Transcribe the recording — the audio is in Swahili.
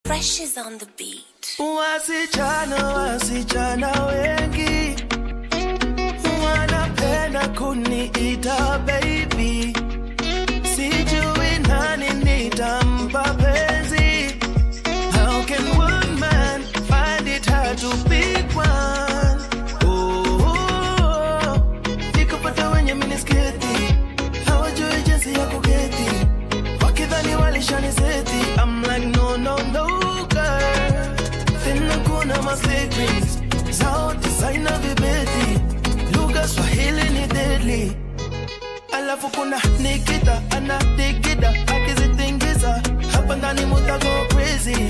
Fresh is on the beat. Wasichana wengi wanapenda kuniita baby. Sijui nani nitampa penzi. How can one man find it hard to pick one? Nikapata wenye minisketi hawajui jinsi ya kuketi, wakidhani walishaniseti. I'm like no girl, tena kuna masecrets zao designer vibeti, lugha Swahili ni deadly. Alafu kuna Nikita anadigida akizitingiza, hapa ndani muta go crazy.